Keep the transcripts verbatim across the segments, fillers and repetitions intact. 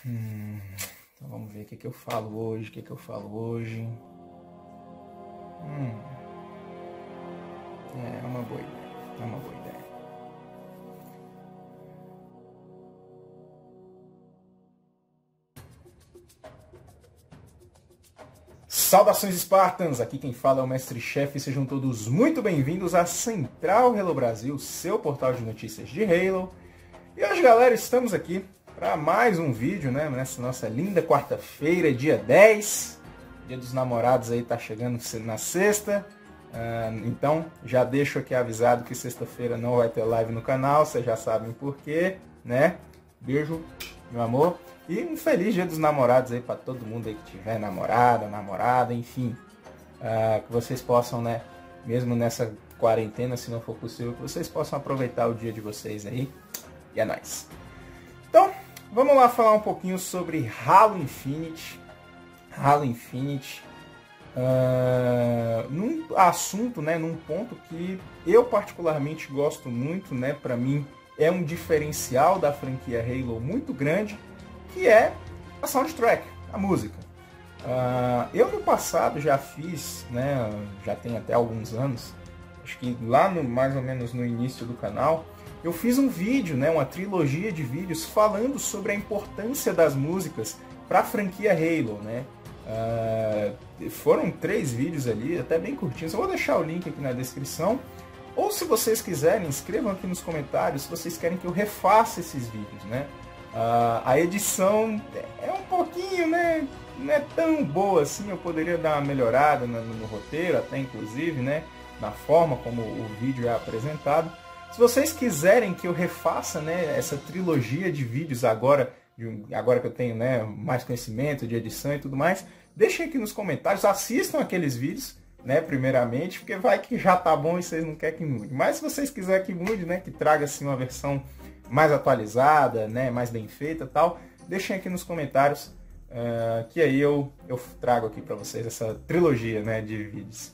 Hum, então vamos ver o que, que eu falo hoje, o que, que eu falo hoje. Hum, é uma boa ideia, é uma boa ideia. Saudações Spartans, aqui quem fala é o Mestre Chef, sejam todos muito bem-vindos à Central Halo Brasil, seu portal de notícias de Halo. E hoje, galera, estamos aqui para mais um vídeo, né, nessa nossa linda quarta-feira, dia dez. Dia dos namorados aí tá chegando na sexta. Uh, então, já deixo aqui avisado que sexta-feira não vai ter live no canal, vocês já sabem por quê, né? Beijo, meu amor. E um feliz dia dos namorados aí para todo mundo aí que tiver namorada, namorada, enfim. Uh, que vocês possam, né, mesmo nessa quarentena, se não for possível, que vocês possam aproveitar o dia de vocês aí. E é nóis. Então, vamos lá falar um pouquinho sobre Halo Infinite. Halo Infinite. Uh, num assunto, né, num ponto que eu particularmente gosto muito, né, para mim é um diferencial da franquia Halo muito grande, que é a soundtrack, a música. Uh, eu no passado já fiz, né, já tem até alguns anos, acho que lá no, mais ou menos no início do canal, eu fiz um vídeo, né, uma trilogia de vídeos falando sobre a importância das músicas para a franquia Halo, né? Uh, foram três vídeos ali, até bem curtinhos. Eu vou deixar o link aqui na descrição. Ou se vocês quiserem, escrevam aqui nos comentários se vocês querem que eu refaça esses vídeos, né? Uh, a edição é um pouquinho, né? Não é tão boa assim. Eu poderia dar uma melhorada no, no roteiro, até inclusive, né? Na forma como o vídeo é apresentado. Se vocês quiserem que eu refaça, né, essa trilogia de vídeos agora, agora que eu tenho, né, mais conhecimento de edição e tudo mais, deixem aqui nos comentários, assistam aqueles vídeos, né, primeiramente, porque vai que já tá bom e vocês não querem que mude. Mas se vocês quiserem que mude, né, que traga assim uma versão mais atualizada, né, mais bem feita e tal, deixem aqui nos comentários, uh, que aí eu, eu trago aqui para vocês essa trilogia, né, de vídeos.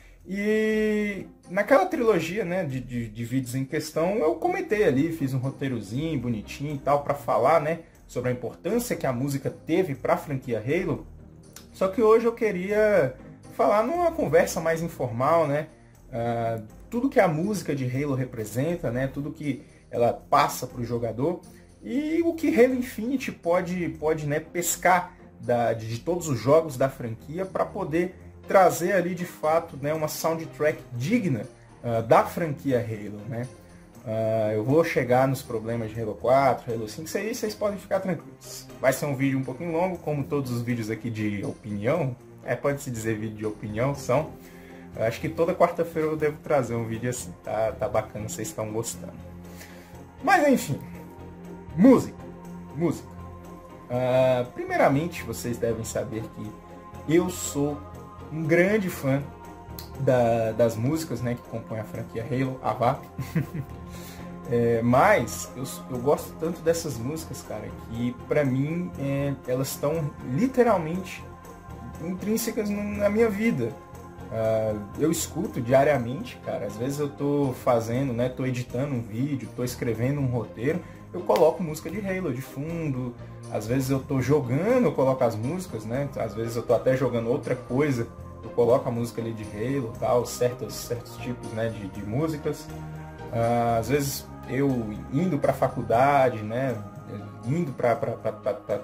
E naquela trilogia, né, de, de, de vídeos em questão, eu comentei ali, fiz um roteirozinho bonitinho e tal para falar, né, sobre a importância que a música teve para a franquia Halo. Só que hoje eu queria falar numa conversa mais informal, né, uh, tudo que a música de Halo representa, né, tudo que ela passa para o jogador e o que Halo Infinite pode, pode né, pescar da, de, de todos os jogos da franquia para poder trazer ali de fato, né, uma soundtrack digna uh, da franquia Halo, né? Uh, eu vou chegar nos problemas de Halo quatro, Halo cinco, isso aí vocês podem ficar tranquilos. Vai ser um vídeo um pouquinho longo, como todos os vídeos aqui de opinião, é, pode-se dizer vídeo de opinião, são. Eu acho que toda quarta-feira eu devo trazer um vídeo assim, tá, tá bacana, vocês estão gostando. Mas enfim, música, música. Uh, primeiramente, vocês devem saber que eu sou um grande fã da, das músicas, né, que compõem a franquia Halo, a V A P. é, mas eu, eu gosto tanto dessas músicas, cara, que pra mim é, elas estão literalmente intrínsecas na minha vida. Uh, eu escuto diariamente, cara. Às vezes eu tô fazendo, né, tô editando um vídeo, tô escrevendo um roteiro, eu coloco música de Halo de fundo. Às vezes eu tô jogando, eu coloco as músicas, né? Às vezes eu tô até jogando outra coisa, eu coloco a música ali de Halo, tal, certos, certos tipos, né, de, de músicas. Uh, às vezes eu indo pra faculdade, né, indo pra, pra, pra, pra, pra,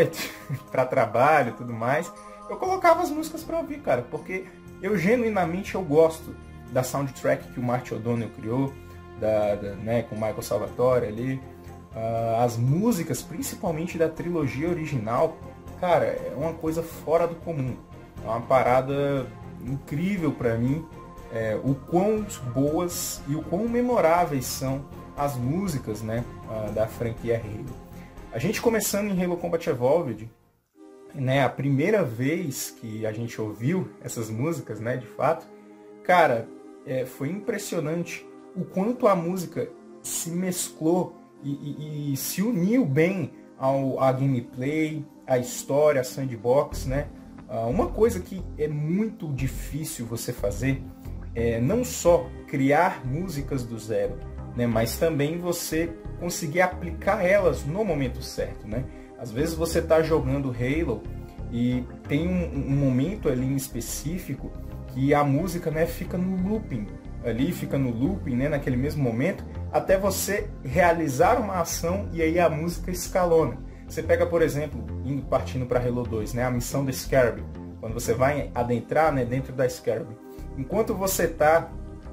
pra trabalho e tudo mais, eu colocava as músicas pra ouvir, cara, porque eu genuinamente eu gosto da soundtrack que o Marty O'Donnell criou, da, da, né, com o Michael Salvatore ali. Uh, as músicas, principalmente da trilogia original, cara, é uma coisa fora do comum. É uma parada incrível pra mim, é, o quão boas e o quão memoráveis são as músicas, né, uh, da franquia Halo. A gente começando em Halo Combat Evolved, né, a primeira vez que a gente ouviu essas músicas, né, de fato, cara, é, foi impressionante o quanto a música se mesclou E, e, e se uniu bem ao, à gameplay, à história, à sandbox, né? Uh, uma coisa que é muito difícil você fazer é não só criar músicas do zero, né? Mas também você conseguir aplicar elas no momento certo, né? Às vezes você está jogando Halo e tem um, um momento ali em específico que a música, né, fica no looping, ali fica no looping, né, naquele mesmo momento, até você realizar uma ação e aí a música escalona. Você pega, por exemplo, indo partindo para Halo dois, né, a missão da Scarab, quando você vai adentrar, né, dentro da Scarab. Enquanto você está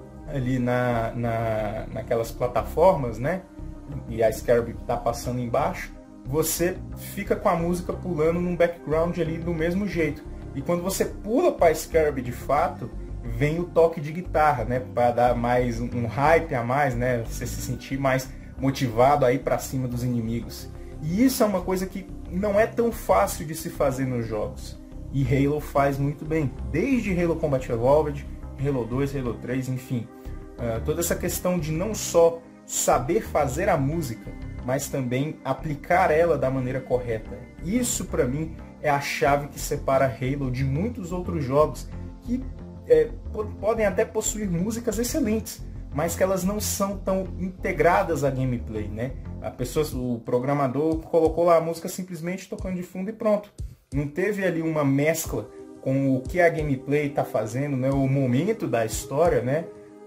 ali na, na, naquelas plataformas, né, e a Scarab está passando embaixo, você fica com a música pulando num background ali do mesmo jeito. E quando você pula para a Scarab de fato, vem o toque de guitarra, né, para dar mais um hype a mais, né, você se sentir mais motivado a ir para cima dos inimigos. E isso é uma coisa que não é tão fácil de se fazer nos jogos. E Halo faz muito bem. Desde Halo Combat Evolved, Halo dois, Halo três, enfim. Uh, toda essa questão de não só saber fazer a música, mas também aplicar ela da maneira correta. Isso, para mim, é a chave que separa Halo de muitos outros jogos que é, podem até possuir músicas excelentes, mas que elas não são tão integradas à gameplay, né? A pessoa, o programador colocou lá a música simplesmente tocando de fundo e pronto. Não teve ali uma mescla com o que a gameplay está fazendo, né? O momento da história, né?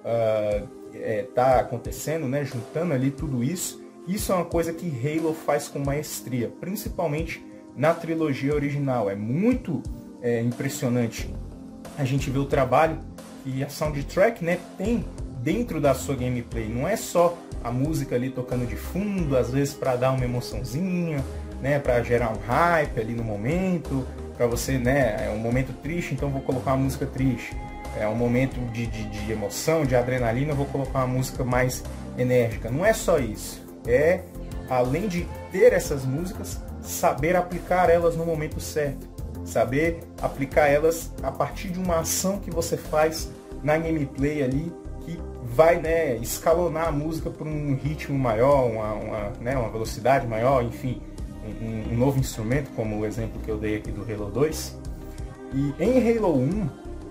Uh, é, tá acontecendo, né? Juntando ali tudo isso. Isso é uma coisa que Halo faz com maestria, principalmente na trilogia original. É muito é, impressionante a gente ver o trabalho que a soundtrack, né, tem dentro da sua gameplay. Não é só a música ali tocando de fundo, às vezes para dar uma emoçãozinha, né, para gerar um hype ali no momento, para você, né, é um momento triste, então vou colocar uma música triste. É um momento de, de, de emoção, de adrenalina, eu vou colocar uma música mais enérgica. Não é só isso. É, além de ter essas músicas, saber aplicar elas no momento certo. Saber aplicar elas a partir de uma ação que você faz na gameplay ali, que vai, né, escalonar a música por um ritmo maior, uma, uma, né, uma velocidade maior, enfim, um, um novo instrumento, como o exemplo que eu dei aqui do Halo dois. E em Halo um,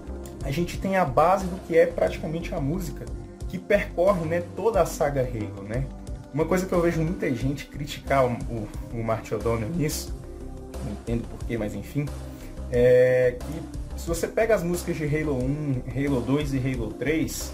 a gente tem a base do que é praticamente a música, que percorre, né, toda a saga Halo, né? Uma coisa que eu vejo muita gente criticar o, o, o Marty O'Donnell nisso, não entendo porquê, mas enfim, é que se você pega as músicas de Halo um, Halo dois e Halo três,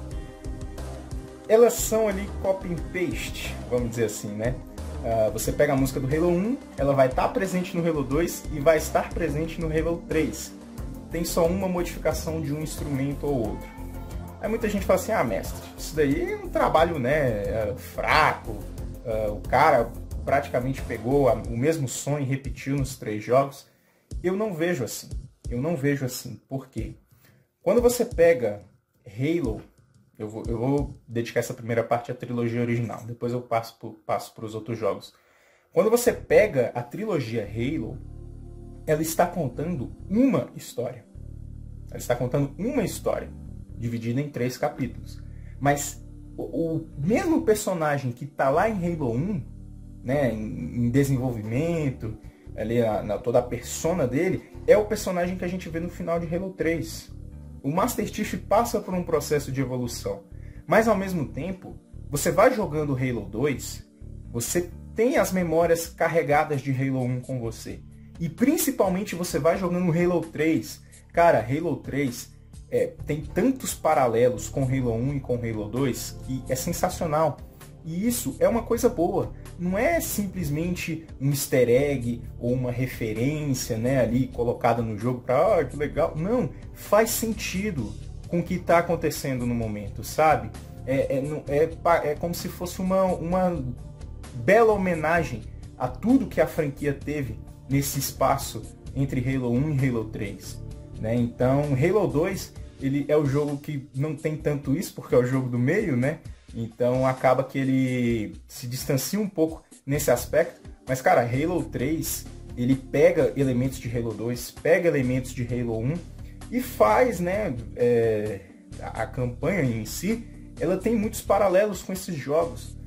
elas são ali copy and paste, vamos dizer assim, né? Uh, você pega a música do Halo um, ela vai estar presente no Halo dois e vai estar presente no Halo três. Tem só uma modificação de um instrumento ou outro. Aí muita gente fala assim, ah, mestre, isso daí é um trabalho, né, fraco, uh, o cara praticamente pegou a, o mesmo som e repetiu nos três jogos. Eu não vejo assim, eu não vejo assim, por quê? Quando você pega Halo, eu vou, eu vou dedicar essa primeira parte à trilogia original, depois eu passo para os outros jogos. Quando você pega a trilogia Halo, ela está contando uma história. Ela está contando uma história, dividida em três capítulos. Mas o, o mesmo personagem que está lá em Halo um, né, em, em desenvolvimento, ali a, na, toda a persona dele, é o personagem que a gente vê no final de Halo três. O Master Chief passa por um processo de evolução. Mas ao mesmo tempo, você vai jogando Halo dois, você tem as memórias carregadas de Halo um com você. E principalmente você vai jogando Halo três. Cara, Halo três é, tem tantos paralelos com Halo um e com Halo dois que é sensacional. E isso é uma coisa boa. Não é simplesmente um easter egg ou uma referência, né, ali colocada no jogo para, ah, que legal. Não, faz sentido com o que está acontecendo no momento, sabe? É, é, é, é como se fosse uma, uma bela homenagem a tudo que a franquia teve nesse espaço entre Halo um e Halo três, né? Então, Halo dois, ele é o jogo que não tem tanto isso, porque é o jogo do meio, né? Então, acaba que ele se distancia um pouco nesse aspecto. Mas, cara, Halo três, ele pega elementos de Halo dois, pega elementos de Halo um e faz, né, é, a, a campanha em si, ela tem muitos paralelos com esses jogos.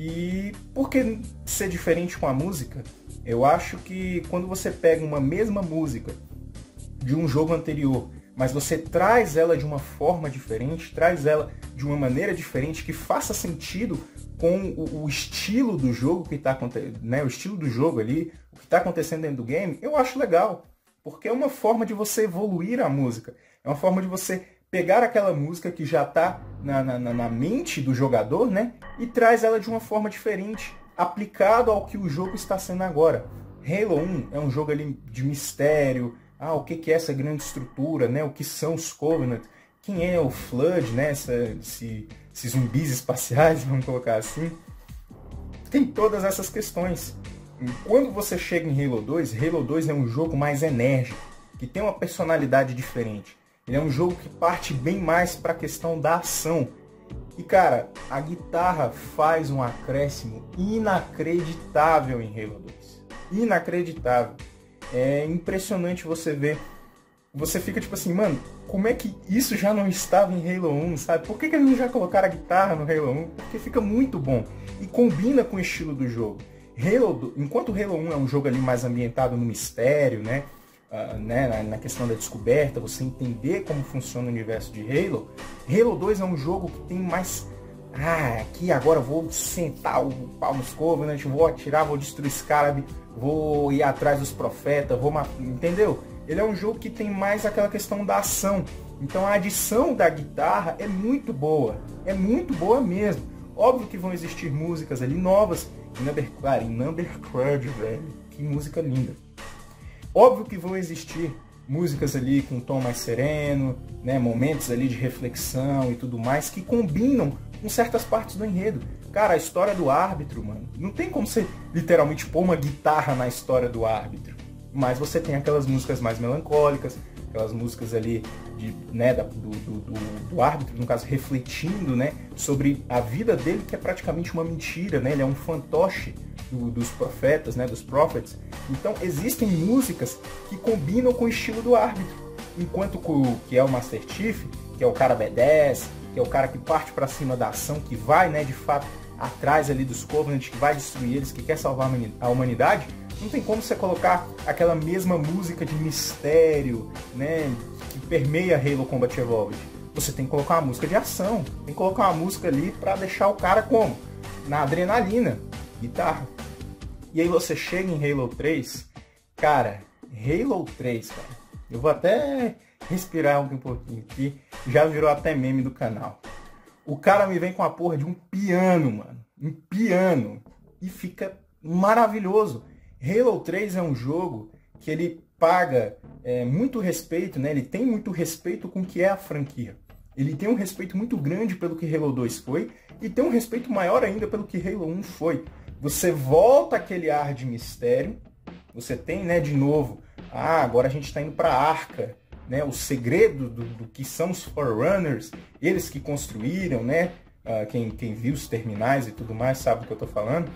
E por que ser diferente com a música? Eu acho que quando você pega uma mesma música de um jogo anterior, mas você traz ela de uma forma diferente, traz ela de uma maneira diferente que faça sentido com o, o estilo do jogo que está acontecendo, né? O estilo do jogo ali, o que está acontecendo dentro do game, eu acho legal, porque é uma forma de você evoluir a música, é uma forma de você pegar aquela música que já está na, na, na mente do jogador, né? E traz ela de uma forma diferente, aplicado ao que o jogo está sendo agora. Halo um é um jogo ali de mistério, ah, o que é essa grande estrutura, né? O que são os Covenant, quem é o Flood, né? Essa, esse, esses zumbis espaciais, vamos colocar assim. Tem todas essas questões. E quando você chega em Halo dois, Halo dois é um jogo mais enérgico, que tem uma personalidade diferente. Ele é um jogo que parte bem mais para a questão da ação. E cara, a guitarra faz um acréscimo inacreditável em Halo dois. Inacreditável. É impressionante você ver. Você fica tipo assim, mano, como é que isso já não estava em Halo um, sabe? Por que, que eles não já colocaram a guitarra no Halo um? Porque fica muito bom. E combina com o estilo do jogo. Halo, enquanto o Halo um é um jogo ali mais ambientado no mistério, né? Uh, né, na, na questão da descoberta, você entender como funciona o universo de Halo, Halo dois é um jogo que tem mais... Ah, aqui agora eu vou sentar o pau nos Covenant, vou atirar, vou destruir Scarab, vou ir atrás dos profetas, vou matar... Entendeu? Ele é um jogo que tem mais aquela questão da ação. Então a adição da guitarra é muito boa. É muito boa mesmo. Óbvio que vão existir músicas ali novas. Em Number, claro, em Number Crud, velho. Que música linda. Óbvio que vão existir músicas ali com um tom mais sereno, né, momentos ali de reflexão e tudo mais, que combinam com certas partes do enredo. Cara, a história do árbitro, mano, não tem como você literalmente pôr uma guitarra na história do árbitro. Mas você tem aquelas músicas mais melancólicas, aquelas músicas ali de, né, do, do, do, do árbitro, no caso, refletindo, né, sobre a vida dele, que é praticamente uma mentira, né? Ele é um fantoche do, dos profetas, né, dos prophets. Então existem músicas que combinam com o estilo do árbitro. Enquanto que é o Master Chief, que é o cara B dez, que é o cara que parte para cima da ação, que vai, né, de fato, atrás ali dos Covenant, que vai destruir eles, que quer salvar a humanidade, não tem como você colocar aquela mesma música de mistério, né, que permeia Halo Combat Evolved. Você tem que colocar uma música de ação, tem que colocar uma música ali para deixar o cara como? Na adrenalina, guitarra. E aí você chega em Halo três, cara, Halo três, cara, eu vou até respirar um pouquinho aqui, já virou até meme do canal. O cara me vem com a porra de um piano, mano, um piano, e fica maravilhoso. Halo três é um jogo que ele paga é, muito respeito, né? Ele tem muito respeito com o que é a franquia. Ele tem um respeito muito grande pelo que Halo dois foi e tem um respeito maior ainda pelo que Halo um foi. Você volta aquele ar de mistério, você tem, né, de novo, ah, agora a gente está indo para a Arca, né? O segredo do, do que são os Forerunners, eles que construíram, né? Uh, quem, quem viu os terminais e tudo mais sabe do que eu estou falando.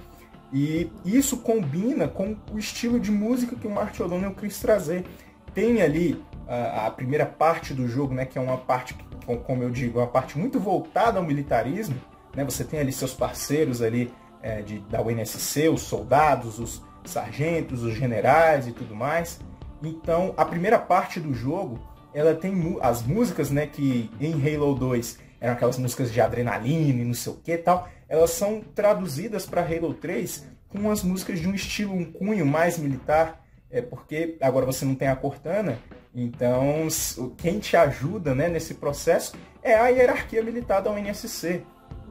E isso combina com o estilo de música que o Martin O'Donnell quis trazer. Tem ali a, a primeira parte do jogo, né, que é uma parte, como eu digo, uma parte muito voltada ao militarismo. Né? Você tem ali seus parceiros ali, é, de, da U N S C, os soldados, os sargentos, os generais e tudo mais. Então, a primeira parte do jogo, ela tem as músicas, né, que em Halo dois eram aquelas músicas de adrenalina e não sei o que e tal, elas são traduzidas para Halo três com as músicas de um estilo, um cunho mais militar, é porque agora você não tem a Cortana, então quem te ajuda, né, nesse processo é a hierarquia militar da U N S C.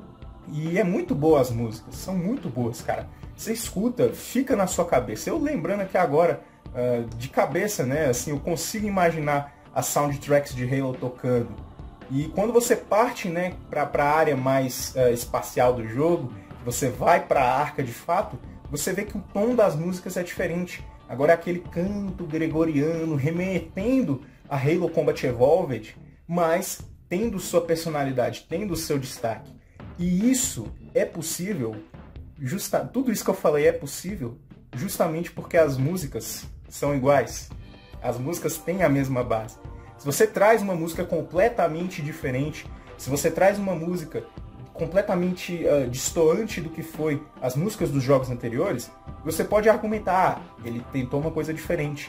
E é muito boa as músicas, são muito boas, cara. Você escuta, fica na sua cabeça. Eu lembrando aqui agora, uh, de cabeça, né, assim, eu consigo imaginar as soundtracks de Halo tocando. E quando você parte, né, para a área mais uh, espacial do jogo, você vai para a Arca de fato, você vê que o tom das músicas é diferente. Agora é aquele canto gregoriano remetendo a Halo Combat Evolved, mas tendo sua personalidade, tendo seu destaque. E isso é possível, justa, tudo isso que eu falei é possível justamente porque as músicas são iguais. As músicas têm a mesma base. Se você traz uma música completamente diferente, se você traz uma música completamente uh, distoante do que foi as músicas dos jogos anteriores, você pode argumentar, ah, ele tentou uma coisa diferente.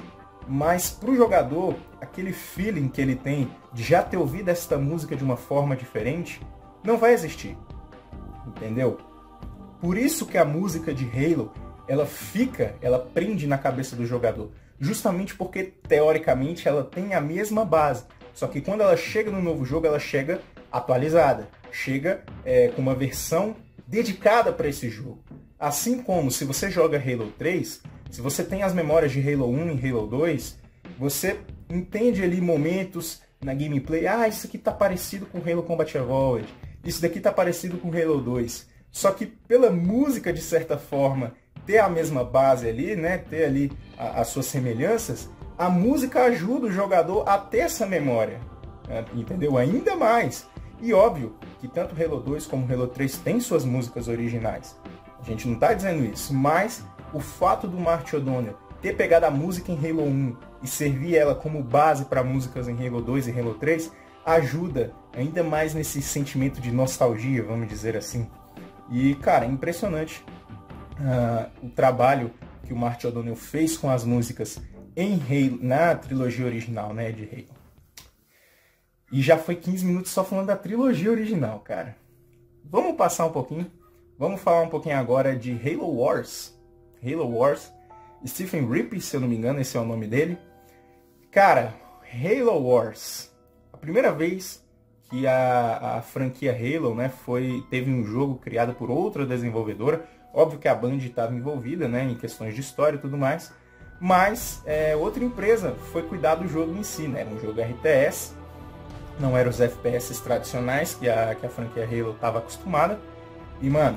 mas para o jogador, aquele feeling que ele tem de já ter ouvido esta música de uma forma diferente, não vai existir. Entendeu? Por isso que a música de Halo, ela fica, ela prende na cabeça do jogador. Justamente porque, teoricamente, ela tem a mesma base. Só que quando ela chega no novo jogo, ela chega atualizada. Chega é, com uma versão dedicada para esse jogo. Assim como, se você joga Halo três, se você tem as memórias de Halo um e Halo dois, você entende ali momentos na gameplay. Ah, isso aqui tá parecido com Halo Combat Evolved. Isso daqui tá parecido com Halo dois. Só que pela música, de certa forma, ter a mesma base ali, né, ter ali a, as suas semelhanças, a música ajuda o jogador a ter essa memória, né, entendeu? Ainda mais. E óbvio que tanto Halo dois como Halo três têm suas músicas originais. A gente não está dizendo isso, mas o fato do Marty O'Donnell ter pegado a música em Halo um e servir ela como base para músicas em Halo dois e Halo três ajuda ainda mais nesse sentimento de nostalgia, vamos dizer assim. E, cara, é impressionante uh, o trabalho que o Marty O'Donnell fez com as músicas em Halo, na trilogia original, né, de Halo. E já foi quinze minutos só falando da trilogia original, cara. Vamos passar um pouquinho. Vamos falar um pouquinho agora de Halo Wars. Halo Wars. Stephen Rippey, se eu não me engano, esse é o nome dele. Cara, Halo Wars. A primeira vez que a, a franquia Halo, né, foi, teve um jogo criado por outra desenvolvedora. Óbvio que a Band estava envolvida, né, em questões de história e tudo mais. Mas é, outra empresa foi cuidar do jogo em si, né? Era um jogo R T S. Não eram os F P S tradicionais que a, que a franquia Halo estava acostumada. E, mano,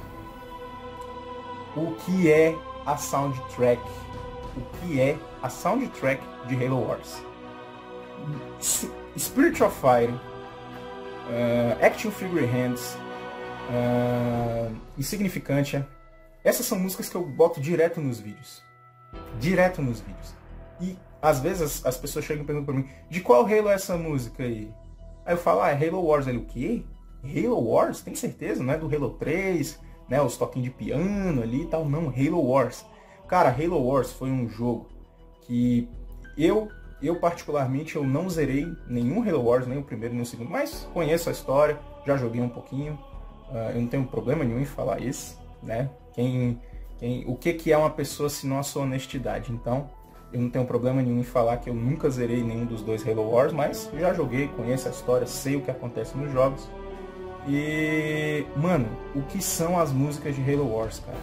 o que é a soundtrack? O que é a soundtrack de Halo Wars? Spirit of Fire, uh, Action Figure Hands, uh, Insignificantia. Essas são músicas que eu boto direto nos vídeos. Direto nos vídeos. E às vezes as, as pessoas chegam e perguntam pra mim: de qual Halo é essa música aí? Aí eu falo: ah, é Halo Wars. Ele: o quê? Halo Wars? Tem certeza? Não é do Halo três? Né, os toquinhos de piano ali e tal? Não, Halo Wars. Cara, Halo Wars foi um jogo que eu, eu particularmente, eu não zerei nenhum Halo Wars, nem o primeiro nem o segundo, mas conheço a história, já joguei um pouquinho. Uh, eu não tenho problema nenhum em falar isso, né? Quem, quem, o que, que é uma pessoa se não a sua honestidade? Então, eu não tenho problema nenhum em falar que eu nunca zerei nenhum dos dois Halo Wars, mas já joguei, conheço a história, sei o que acontece nos jogos. E, mano, o que são as músicas de Halo Wars, cara?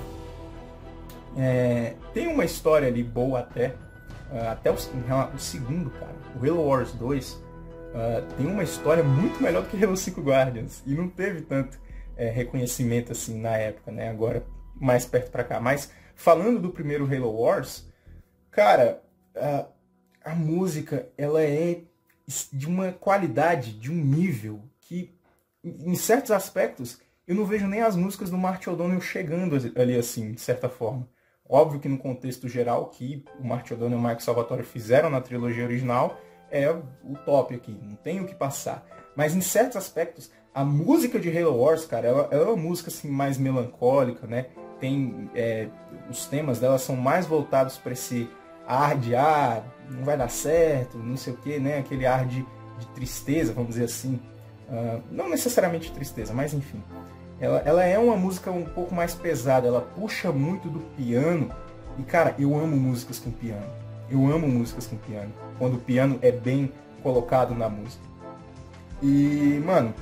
É, tem uma história ali boa até, uh, até o, o segundo, cara. O Halo Wars dois uh, tem uma história muito melhor do que Halo cinco Guardians. E não teve tanto é, reconhecimento assim na época, né? Agora, mais perto pra cá. Mas, falando do primeiro Halo Wars, cara, uh, a música, ela é de uma qualidade, de um nível que, em certos aspectos, eu não vejo nem as músicas do Marty O'Donnell chegando ali assim, de certa forma. Óbvio que no contexto geral, que o Marty O'Donnell e o Mike Salvatore fizeram na trilogia original, é o top aqui, não tem o que passar. Mas em certos aspectos, a música de Halo Wars, cara, ela, ela é uma música assim, mais melancólica, né? Tem, é, os temas dela são mais voltados para esse ar de, ah, não vai dar certo, não sei o que, né? Aquele ar de, de tristeza, vamos dizer assim. Uh, não necessariamente tristeza, mas enfim. Ela, ela é uma música um pouco mais pesada, ela puxa muito do piano. E, cara, eu amo músicas com piano. Eu amo músicas com piano, quando o piano é bem colocado na música. E, mano,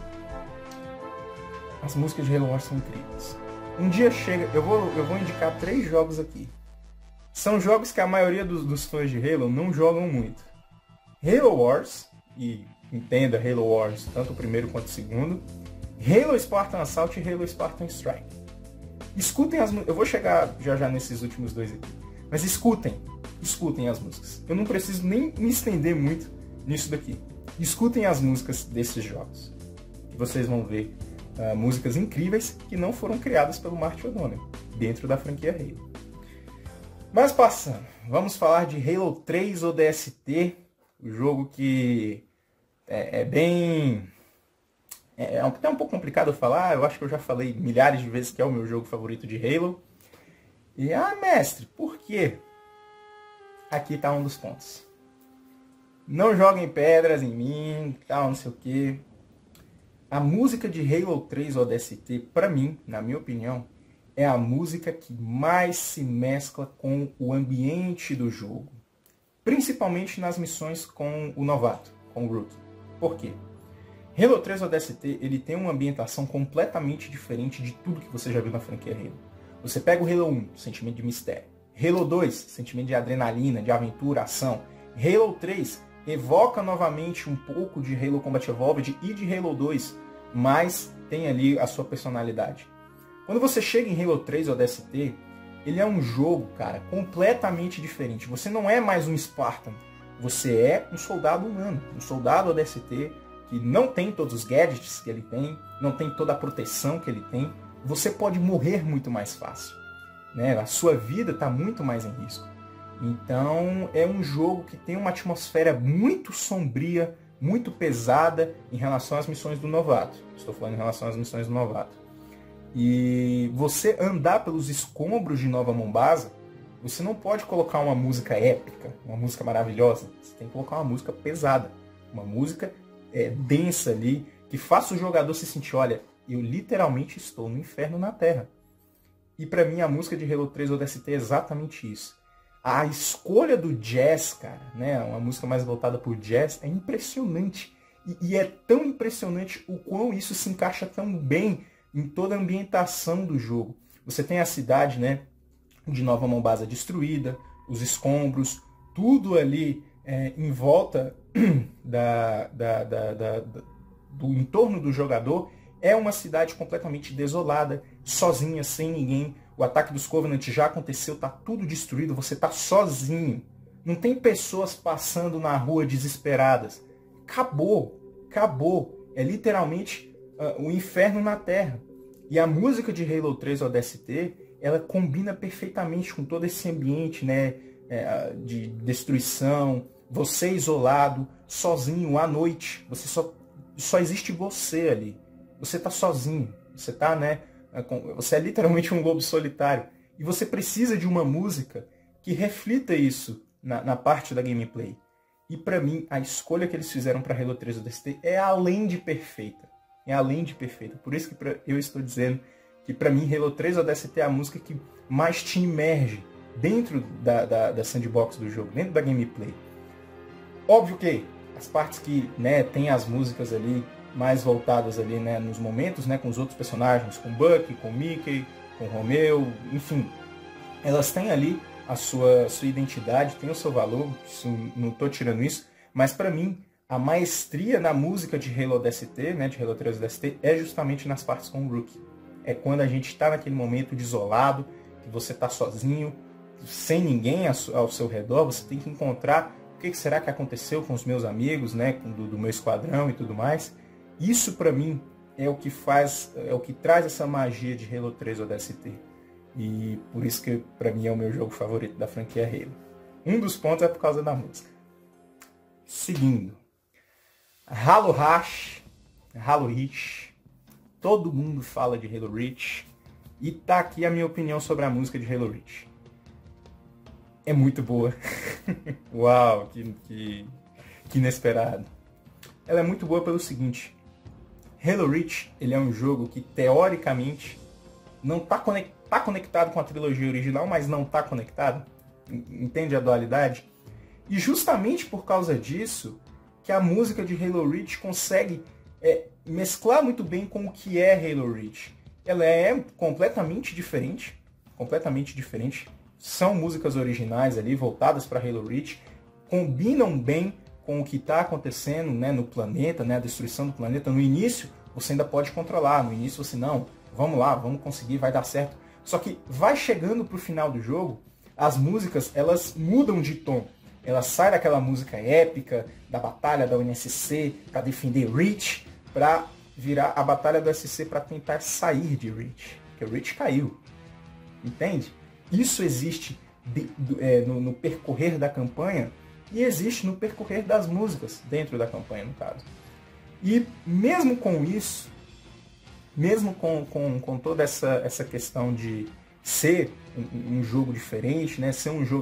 as músicas de Halo Wars são incríveis. Um dia chega, eu vou, eu vou indicar três jogos aqui. São jogos que a maioria dos, dos fãs de Halo não jogam muito. Halo Wars, e entenda Halo Wars, tanto o primeiro quanto o segundo. Halo Spartan Assault e Halo Spartan Strike. Escutem as músicas. Eu vou chegar já já nesses últimos dois aqui. Mas escutem. Escutem as músicas. Eu não preciso nem me estender muito nisso daqui. Escutem as músicas desses jogos. E vocês vão ver uh, músicas incríveis que não foram criadas pelo Marty O'Donnell dentro da franquia Halo. Mas passando, vamos falar de Halo três O D S T. O jogo que é, é bem... É até um pouco complicado falar, eu acho que eu já falei milhares de vezes que é o meu jogo favorito de Halo. E, ah, mestre, por quê? aqui tá um dos pontos. Não joguem pedras em mim, tal, não sei o que. A música de Halo três O D S T, pra mim, na minha opinião, é a música que mais se mescla com o ambiente do jogo. Principalmente nas missões com o novato, com o Rookie. Por quê? Halo três O D S T, ele tem uma ambientação completamente diferente de tudo que você já viu na franquia Halo. Você pega o Halo um, sentimento de mistério. Halo dois, sentimento de adrenalina, de aventura, ação. Halo três, evoca novamente um pouco de Halo Combat Evolved e de Halo dois, mas tem ali a sua personalidade. Quando você chega em Halo três O D S T, ele é um jogo, cara, completamente diferente. Você não é mais um Spartan, você é um soldado humano, um soldado O D S T que não tem todos os gadgets que ele tem, não tem toda a proteção que ele tem. Você pode morrer muito mais fácil, né? A sua vida está muito mais em risco. Então é um jogo que tem uma atmosfera muito sombria, muito pesada em relação às missões do novato. Estou falando em relação às missões do novato. E você andar pelos escombros de Nova Mombasa, você não pode colocar uma música épica, uma música maravilhosa. Você tem que colocar uma música pesada, uma música é, densa ali, que faça o jogador se sentir, olha, eu literalmente estou no inferno na Terra. E para mim a música de Halo três O D S T é exatamente isso. A escolha do jazz, cara, né, uma música mais voltada por jazz, é impressionante. E, e é tão impressionante o quão isso se encaixa tão bem em toda a ambientação do jogo. Você tem a cidade, né, de Nova Mombasa destruída, os escombros, tudo ali é, em volta da, da, da, da, da, do entorno do jogador. É uma cidade completamente desolada, sozinha, sem ninguém. O ataque dos Covenant já aconteceu, tá tudo destruído, você tá sozinho. Não tem pessoas passando na rua desesperadas. Acabou, acabou. É literalmente uh, o inferno na Terra. E a música de Halo três O D S T, ela combina perfeitamente com todo esse ambiente, né, é, de destruição, você isolado, sozinho, à noite. Você só, só existe você ali. Você tá sozinho. Você tá, né, você é literalmente um lobo solitário. E você precisa de uma música que reflita isso na, na parte da gameplay. E para mim, a escolha que eles fizeram para Halo três O D S T é além de perfeita. É além de perfeita. Por isso que pra, eu estou dizendo que para mim Halo três O D S T é a música que mais te imerge dentro da, da, da sandbox do jogo, dentro da gameplay. Óbvio que as partes que, né, tem as músicas ali mais voltadas ali, né, nos momentos, né, com os outros personagens, com Bucky, com Mickey, com Romeo, enfim, elas têm ali a sua, sua identidade, tem o seu valor, isso, não estou tirando isso, mas para mim a maestria na música de Halo O D S T, né, de Halo três O D S T, é justamente nas partes com o Rookie. É quando a gente está naquele momento desolado, que você está sozinho, sem ninguém ao seu redor, você tem que encontrar o que será que aconteceu com os meus amigos, né, do, do meu esquadrão e tudo mais. Isso para mim é o que faz, é o que traz essa magia de Halo três O D S T. E por isso que para mim é o meu jogo favorito da franquia Halo. Um dos pontos é por causa da música. Seguindo. Halo Rush, Halo Reach. Todo mundo fala de Halo Reach. E tá aqui a minha opinião sobre a música de Halo Reach. É muito boa. Uau, que, que, que inesperado. Ela é muito boa pelo seguinte. Halo Reach, ele é um jogo que, teoricamente, não está conect, tá conectado com a trilogia original, mas não está conectado. Entende a dualidade? E justamente por causa disso, que a música de Halo Reach consegue é, mesclar muito bem com o que é Halo Reach. Ela é completamente diferente, completamente diferente. São músicas originais ali, voltadas para Halo Reach, combinam bem com o que está acontecendo, né, no planeta, né, a destruição do planeta. No início, você ainda pode controlar. No início, você não, vamos lá, vamos conseguir, vai dar certo. Só que vai chegando para o final do jogo, as músicas, elas mudam de tom. Elas saem daquela música épica, da batalha da U N S C, para defender Reach, para virar a batalha do S C para tentar sair de Reach. Porque o Reach caiu. Entende? Isso existe de, do, é, no, no percorrer da campanha, e existe no percorrer das músicas, dentro da campanha, no caso. E mesmo com isso, mesmo com, com, com toda essa, essa questão de ser um, um jogo diferente, né, ser um jogo ali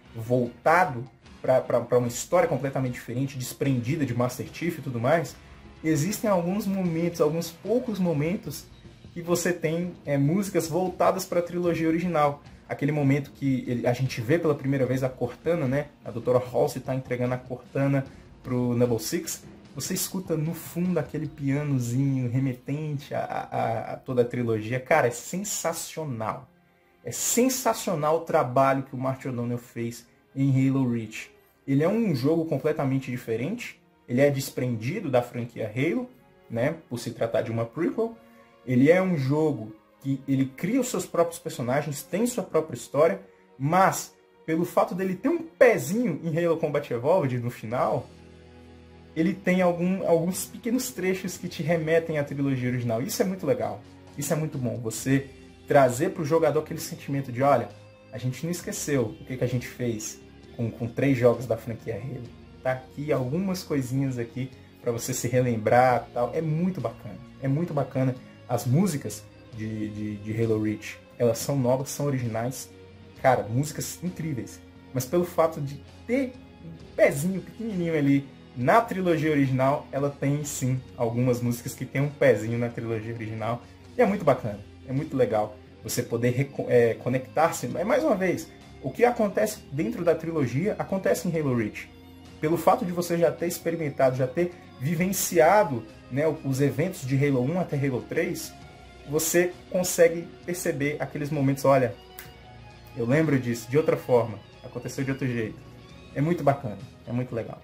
voltado para uma história completamente diferente, desprendida de Master Chief e tudo mais, existem alguns momentos, alguns poucos momentos que você tem é, músicas voltadas para a trilogia original. Aquele momento que ele, a gente vê pela primeira vez a Cortana, né? A doutora Halsey está entregando a Cortana pro Noble Six. Você escuta no fundo aquele pianozinho remetente a, a, a toda a trilogia. Cara, é sensacional. É sensacional o trabalho que o Martin O'Donnell fez em Halo Reach. Ele é um jogo completamente diferente. Ele é desprendido da franquia Halo, né? Por se tratar de uma prequel. Ele é um jogo que ele cria os seus próprios personagens, tem sua própria história, mas pelo fato dele ter um pezinho em Halo Combat Evolved no final, ele tem algum, alguns pequenos trechos que te remetem à trilogia original. Isso é muito legal. Isso é muito bom. Você trazer para o jogador aquele sentimento de, olha, a gente não esqueceu o que, que a gente fez com, com três jogos da franquia Halo. Tá aqui algumas coisinhas aqui para você se relembrar e tal. É muito bacana. É muito bacana. As músicas de, de, de Halo Reach, elas são novas, são originais. Cara, músicas incríveis. Mas pelo fato de ter um pezinho pequenininho ali na trilogia original, ela tem sim algumas músicas que tem um pezinho na trilogia original. E é muito bacana, é muito legal você poder é, conectar-se. Mas mais uma vez, o que acontece dentro da trilogia acontece em Halo Reach. Pelo fato de você já ter experimentado, já ter vivenciado, né, os eventos de Halo um até Halo três, você consegue perceber aqueles momentos, olha, eu lembro disso de outra forma, aconteceu de outro jeito. É muito bacana, é muito legal.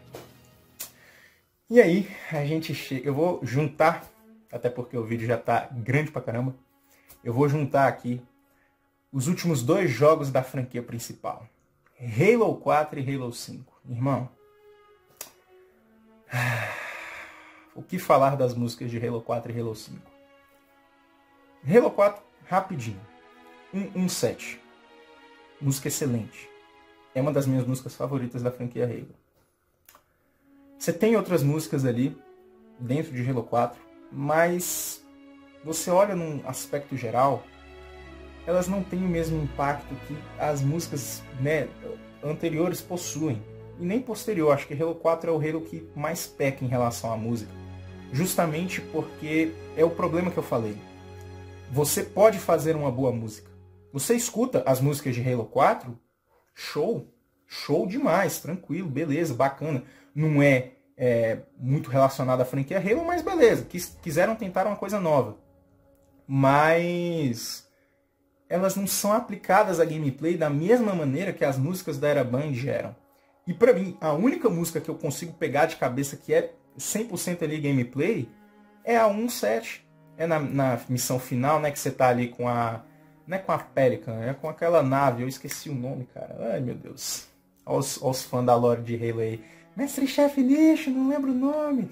E aí, a gente chega, eu vou juntar, até porque o vídeo já tá grande pra caramba, eu vou juntar aqui os últimos dois jogos da franquia principal. Halo quatro e Halo cinco. Irmão, o que falar das músicas de Halo quatro e Halo cinco? Halo quatro, rapidinho. um um sete. Música excelente. É uma das minhas músicas favoritas da franquia Halo. Você tem outras músicas ali dentro de Halo quatro, mas você olha num aspecto geral, elas não têm o mesmo impacto que as músicas, né, anteriores possuem. E nem posterior. Acho que Halo quatro é o Halo que mais peca em relação à música. Justamente porque é o problema que eu falei. Você pode fazer uma boa música. Você escuta as músicas de Halo quatro, show. Show demais, tranquilo, beleza, bacana. Não é, é muito relacionado à franquia Halo, mas beleza. Quis, quiseram tentar uma coisa nova. Mas elas não são aplicadas à gameplay da mesma maneira que as músicas da Era Band eram. E pra mim, a única música que eu consigo pegar de cabeça que é cem por cento ali gameplay é a um sete. É na, na missão final, né, que você tá ali com a... Não é com a Pelican, é com aquela nave. Eu esqueci o nome, cara. Ai, meu Deus. Olha os, olha os fãs da lore de Halo aí. Mestre-chefe lixo, não lembro o nome.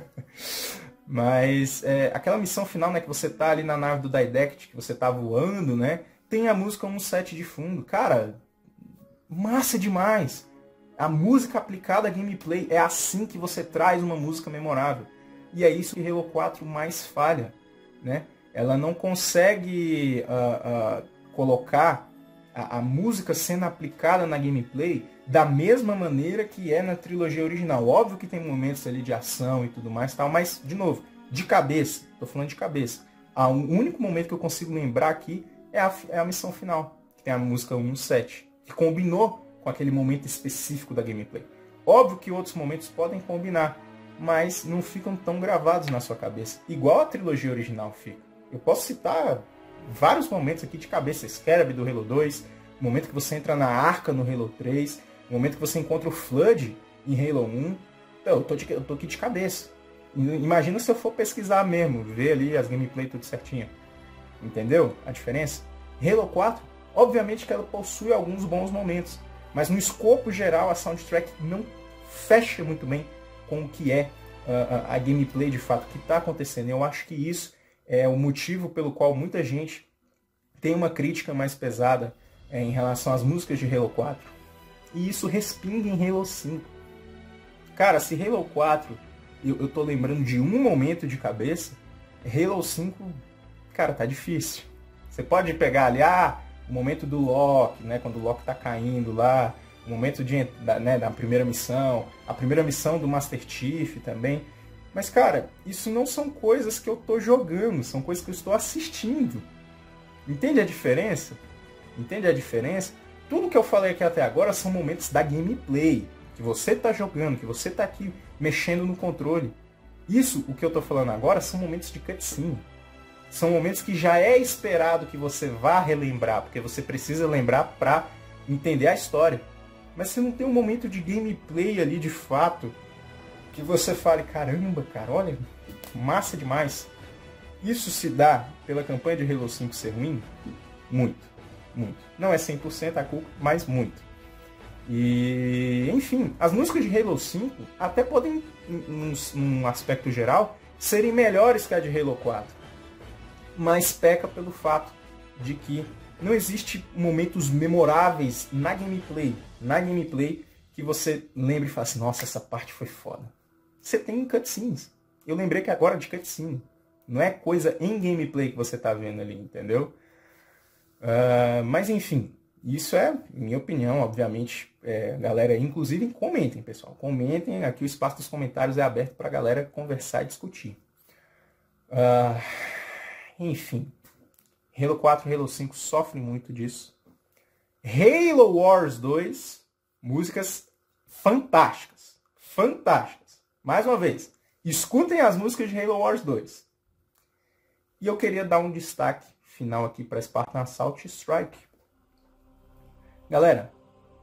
Mas é, aquela missão final, né, que você tá ali na nave do Didect, que você tá voando, né, tem a música um sete de fundo. Cara, massa demais. A música aplicada a gameplay é assim que você traz uma música memorável. E é isso que Halo quatro mais falha, né? Ela não consegue uh, uh, colocar a, a música sendo aplicada na gameplay da mesma maneira que é na trilogia original. Óbvio que tem momentos ali de ação e tudo mais, tal, mas, de novo, de cabeça. Tô falando de cabeça. Ah, o único momento que eu consigo lembrar aqui é a, é a missão final, que tem a música um sete, que combinou com aquele momento específico da gameplay. Óbvio que outros momentos podem combinar, mas não ficam tão gravados na sua cabeça, igual a trilogia original fica. Eu posso citar vários momentos aqui de cabeça. Scarab do Halo dois, o momento que você entra na Arca no Halo três, o momento que você encontra o Flood em Halo um. Então, eu tô, de, eu tô aqui de cabeça. Imagina se eu for pesquisar mesmo, ver ali as gameplay tudo certinho. Entendeu a diferença? Halo quatro, obviamente que ela possui alguns bons momentos, mas no escopo geral a soundtrack não fecha muito bem com o que é uh, a gameplay de fato que está acontecendo. Eu acho que isso é o motivo pelo qual muita gente tem uma crítica mais pesada é, em relação às músicas de Halo quatro. E isso respinga em Halo cinco. Cara, se Halo quatro, eu, eu tô lembrando de um momento de cabeça, Halo cinco, cara, tá difícil. Você pode pegar ali, ah, o momento do Loki, né, quando o Loki tá caindo lá, o momento de, da, né, da primeira missão, a primeira missão do Master Chief também. Mas, cara, isso não são coisas que eu tô jogando, são coisas que eu estou assistindo. Entende a diferença? Entende a diferença? Tudo que eu falei aqui até agora são momentos da gameplay, que você tá jogando, que você tá aqui mexendo no controle. Isso, o que eu tô falando agora, são momentos de cutscene. São momentos que já é esperado que você vá relembrar, porque você precisa lembrar pra entender a história. Mas você não tem um momento de gameplay ali, de fato, que você fale, caramba, cara, olha, massa demais. Isso se dá pela campanha de Halo cinco ser ruim? Muito, muito. Não é cem por cento a culpa, mas muito. E, enfim, as músicas de Halo cinco até podem, num, num aspecto geral, serem melhores que a de Halo quatro. Mas peca pelo fato de que não existe momentos memoráveis na gameplay, na gameplay que você lembre e fale assim, nossa, essa parte foi foda. Você tem cutscenes. Eu lembrei que agora é de cutscene. Não é coisa em gameplay que você tá vendo ali, entendeu? Uh, mas enfim, isso é minha opinião, obviamente. É, galera, inclusive comentem, pessoal. Comentem, aqui o espaço dos comentários é aberto pra galera conversar e discutir. Uh, enfim, Halo quatro e Halo cinco sofrem muito disso. Halo Wars dois, músicas fantásticas. Fantásticas. Mais uma vez, escutem as músicas de Halo Wars dois. E eu queria dar um destaque final aqui para Spartan Assault Strike. Galera,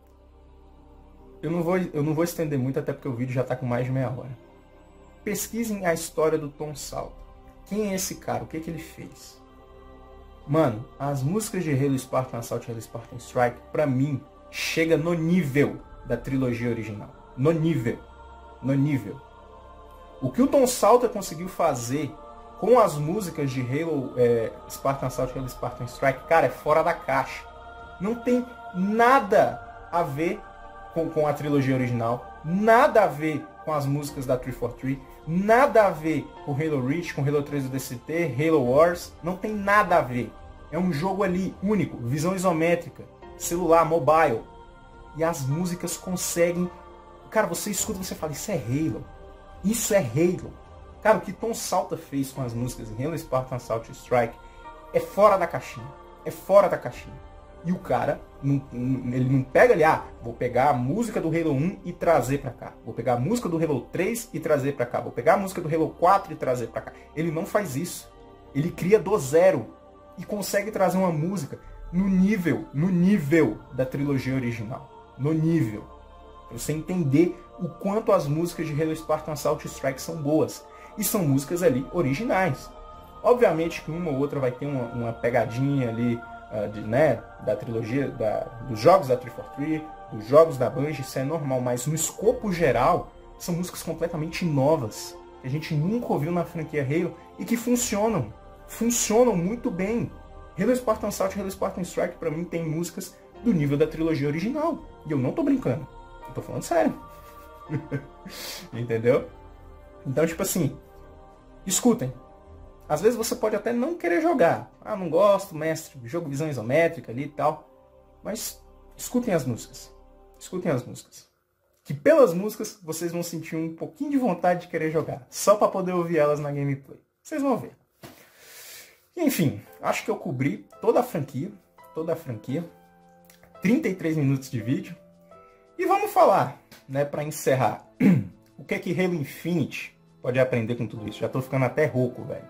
eu não, vou, eu não vou estender muito, até porque o vídeo já está com mais de meia hora. Pesquisem a história do Tom Salter. Quem é esse cara? O que, que ele fez? Mano, as músicas de Halo Spartan Assault e Halo Spartan Strike, pra mim, chega no nível da trilogia original. No nível. No nível. O que o Tom Salter conseguiu fazer com as músicas de Halo é, Spartan Assault e Halo Spartan Strike, cara, é fora da caixa. Não tem nada a ver com, com a trilogia original, nada a ver com as músicas da três quatro três, nada a ver com Halo Reach, com Halo três O D S T, Halo Wars, não tem nada a ver. É um jogo ali único, visão isométrica, celular, mobile. E as músicas conseguem... Cara, você escuta e você fala, isso é Halo. Isso é Halo. Cara, o que Tom Salter fez com as músicas em Halo Spartan Assault Strike é fora da caixinha. É fora da caixinha. E o cara, não, ele não pega ali, ah, vou pegar a música do Halo um e trazer pra cá. Vou pegar a música do Halo três e trazer pra cá. Vou pegar a música do Halo quatro e trazer pra cá. Ele não faz isso. Ele cria do zero e consegue trazer uma música no nível, no nível da trilogia original. No nível. Pra você entender o quanto as músicas de Halo Spartan Assault Strike são boas. E são músicas ali originais. Obviamente que uma ou outra vai ter uma, uma pegadinha ali, uh, de, né, da trilogia, da, dos jogos da três quatro três, dos jogos da Bungie, isso é normal. Mas no escopo geral, são músicas completamente novas, que a gente nunca ouviu na franquia Halo e que funcionam. Funcionam muito bem. Halo Spartan Assault e Halo Spartan Strike, pra mim, tem músicas do nível da trilogia original. E eu não tô brincando. Eu tô falando sério. Entendeu? Então, tipo assim, escutem. Às vezes você pode até não querer jogar. Ah, não gosto, mestre, jogo visão isométrica ali e tal. Mas escutem as músicas. Escutem as músicas. Que pelas músicas vocês vão sentir um pouquinho de vontade de querer jogar. Só para poder ouvir elas na gameplay. Vocês vão ver. Enfim, acho que eu cobri toda a franquia. Toda a franquia. trinta e três minutos de vídeo. E vamos falar, né, para encerrar. O que é que Halo Infinite pode aprender com tudo isso? Já tô ficando até rouco, velho.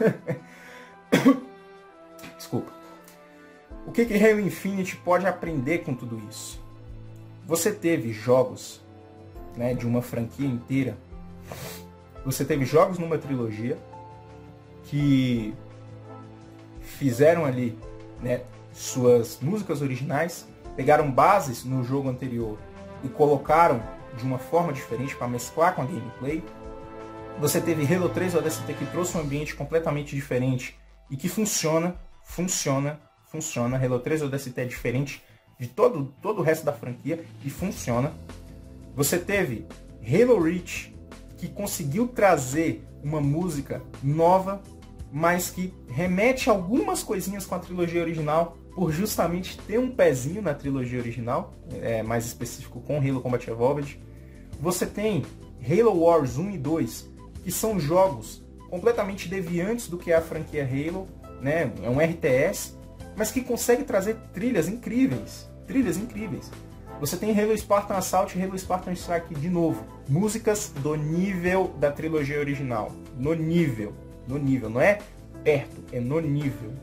Desculpa. O que que Halo Infinite pode aprender com tudo isso? Você teve jogos, né, de uma franquia inteira. Você teve jogos numa trilogia que fizeram ali, né, suas músicas originais, pegaram bases no jogo anterior e colocaram de uma forma diferente para mesclar com a gameplay. Você teve Halo três O D S T que trouxe um ambiente completamente diferente e que funciona, funciona, funciona. Halo três O D S T é diferente de todo, todo o resto da franquia e funciona. Você teve Halo Reach, que conseguiu trazer uma música nova, mas que remete algumas coisinhas com a trilogia original, por justamente ter um pezinho na trilogia original, é, mais específico com Halo Combat Evolved. Você tem Halo Wars um e dois, que são jogos completamente deviantes do que é a franquia Halo, né? É um R T S, mas que consegue trazer trilhas incríveis, trilhas incríveis. Você tem Halo Spartan Assault e Halo Spartan Strike de novo, músicas do nível da trilogia original, no nível, no nível, não é perto, é no nível.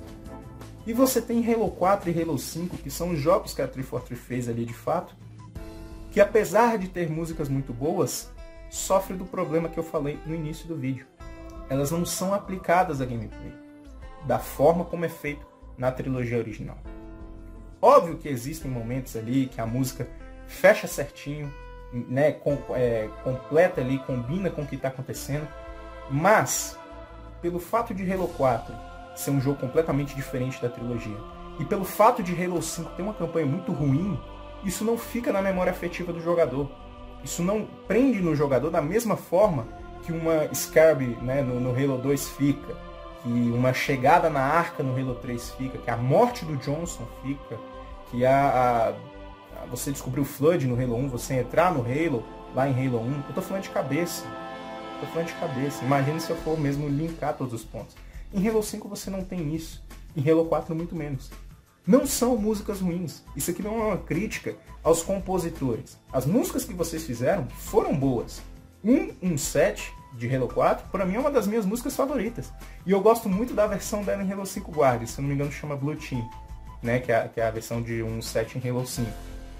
E você tem Halo quatro e Halo cinco, que são os jogos que a três quatro três fez ali de fato, que apesar de ter músicas muito boas, sofre do problema que eu falei no início do vídeo. Elas não são aplicadas à gameplay, da forma como é feito na trilogia original. Óbvio que existem momentos ali que a música fecha certinho, né, com, é, completa ali, combina com o que está acontecendo, mas pelo fato de Halo quatro ser um jogo completamente diferente da trilogia, e pelo fato de Halo cinco ter uma campanha muito ruim, isso não fica na memória afetiva do jogador. Isso não prende no jogador da mesma forma que uma Scarab, né, no, no Halo dois fica, que uma chegada na Arca no Halo três fica, que a morte do Johnson fica, que a, a, a você descobrir o Flood no Halo um, você entrar no Halo, lá em Halo um. Eu tô falando de cabeça. Tô falando de cabeça. Imagina se eu for mesmo linkar todos os pontos. Em Halo cinco você não tem isso. Em Halo quatro muito menos. Não são músicas ruins. Isso aqui não é uma crítica aos compositores. As músicas que vocês fizeram foram boas. cento e dezessete de Halo quatro, para mim é uma das minhas músicas favoritas. E eu gosto muito da versão dela em Halo cinco Guardians, se eu não me engano chama Blue Team, né? que, é, que é a versão de cento e dezessete em Halo cinco.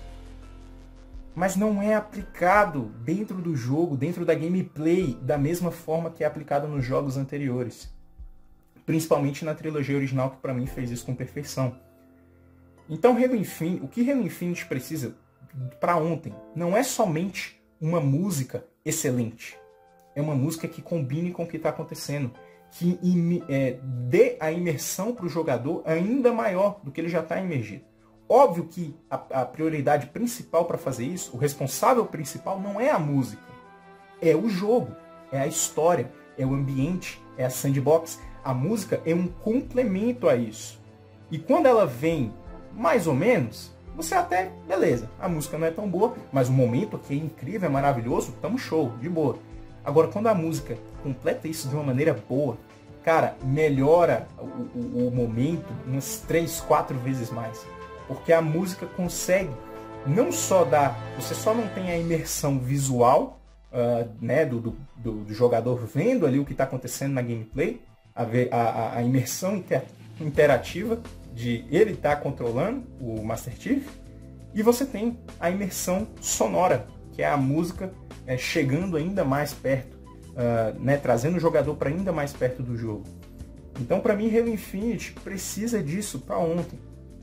Mas não é aplicado dentro do jogo, dentro da gameplay, da mesma forma que é aplicado nos jogos anteriores. Principalmente na trilogia original, que para mim fez isso com perfeição. Então Halo Infinite, o que Halo Infinite precisa para ontem não é somente uma música excelente. É uma música que combine com o que está acontecendo, que é, dê a imersão para o jogador ainda maior do que ele já está imergido. Óbvio que a, a prioridade principal para fazer isso, o responsável principal não é a música, é o jogo, é a história, é o ambiente, é a sandbox. A música é um complemento a isso. E quando ela vem mais ou menos, você até, beleza, a música não é tão boa, mas o momento aqui é incrível, é maravilhoso, tamo show, de boa. Agora, quando a música completa isso de uma maneira boa, cara, melhora o, o, o momento umas três, quatro vezes mais. Porque a música consegue não só dar, você só não tem a imersão visual, uh, né, do, do, do jogador vendo ali o que está acontecendo na gameplay, a, a, a imersão inter, interativa de ele estar tá controlando o Master Chief, e você tem a imersão sonora, que é a música é, chegando ainda mais perto, uh, né, trazendo o jogador para ainda mais perto do jogo. Então, para mim, Halo Infinite precisa disso para ontem.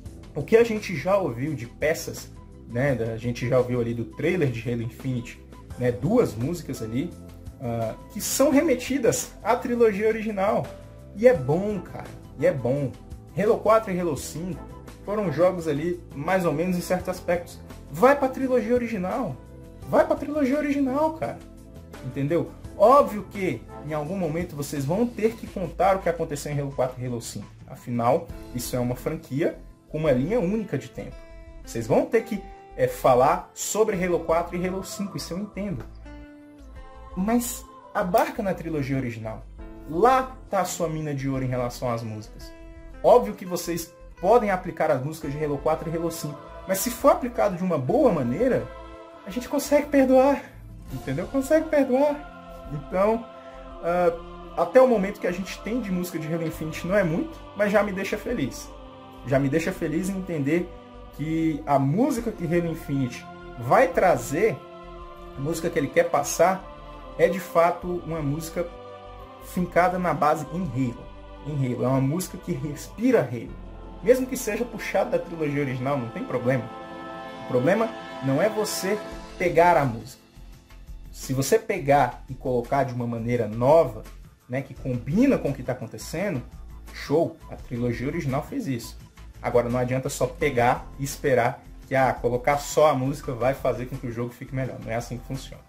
O que a gente já ouviu de peças, né, a gente já ouviu ali do trailer de Halo Infinite, né, duas músicas ali, uh, que são remetidas à trilogia original. E é bom, cara, e é bom. Halo quatro e Halo cinco foram jogos ali, mais ou menos em certos aspectos. Vai pra trilogia original. Vai pra trilogia original, cara. Entendeu? Óbvio que em algum momento vocês vão ter que contar o que aconteceu em Halo quatro e Halo cinco. Afinal, isso é uma franquia com uma linha única de tempo. Vocês vão ter que é, falar sobre Halo quatro e Halo cinco, isso eu entendo. Mas abarca na trilogia original. Lá tá a sua mina de ouro em relação às músicas. Óbvio que vocês podem aplicar as músicas de Halo quatro e Halo cinco, mas se for aplicado de uma boa maneira, a gente consegue perdoar, entendeu? Consegue perdoar. Então, uh, até o momento que a gente tem de música de Halo Infinite não é muito, mas já me deixa feliz. Já me deixa feliz em entender que a música que Halo Infinite vai trazer, a música que ele quer passar, é de fato uma música fincada na base em Halo. Em Halo. É uma música que respira Halo. Mesmo que seja puxada da trilogia original, não tem problema. O problema não é você pegar a música. Se você pegar e colocar de uma maneira nova, né, que combina com o que está acontecendo, show. A trilogia original fez isso. Agora não adianta só pegar e esperar que ah, colocar só a música vai fazer com que o jogo fique melhor. Não é assim que funciona.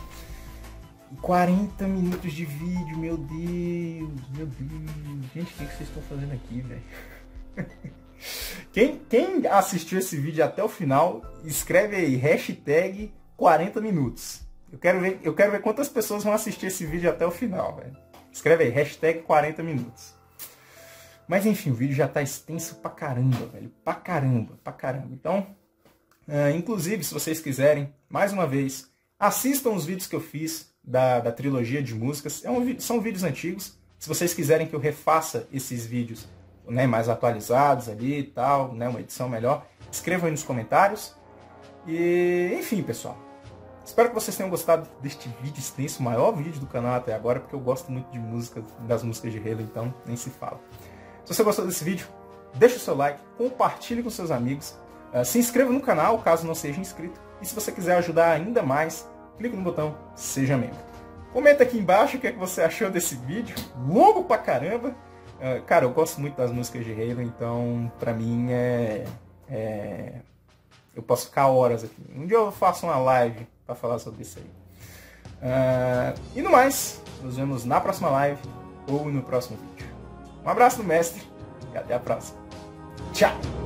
quarenta minutos de vídeo, meu Deus, meu Deus. Gente, o que vocês estão fazendo aqui, velho? Quem, quem assistiu esse vídeo até o final, escreve aí, hashtag quarenta minutos. Eu quero ver, eu quero ver quantas pessoas vão assistir esse vídeo até o final, velho. Escreve aí, hashtag quarenta minutos. Mas enfim, o vídeo já tá extenso pra caramba, velho. Pra caramba, pra caramba. Então, uh, inclusive, se vocês quiserem, mais uma vez, assistam os vídeos que eu fiz da, da trilogia de músicas. É um, são vídeos antigos. Se vocês quiserem que eu refaça esses vídeos, né, mais atualizados ali e tal, né, uma edição melhor, escrevam aí nos comentários. E, enfim, pessoal. Espero que vocês tenham gostado deste vídeo extenso, o maior vídeo do canal até agora, porque eu gosto muito de música, das músicas de Halo, então nem se fala. Se você gostou desse vídeo, deixa o seu like, compartilhe com seus amigos, uh, se inscreva no canal, caso não seja inscrito, e se você quiser ajudar ainda mais, clique no botão Seja Membro. Comenta aqui embaixo o que, é que você achou desse vídeo, longo pra caramba. Uh, cara, eu gosto muito das músicas de Halo, então pra mim é, é... eu posso ficar horas aqui. Um dia eu faço uma live para falar sobre isso aí. Uh, e no mais, nos vemos na próxima live ou no próximo vídeo. Um abraço do mestre e até a próxima. Tchau!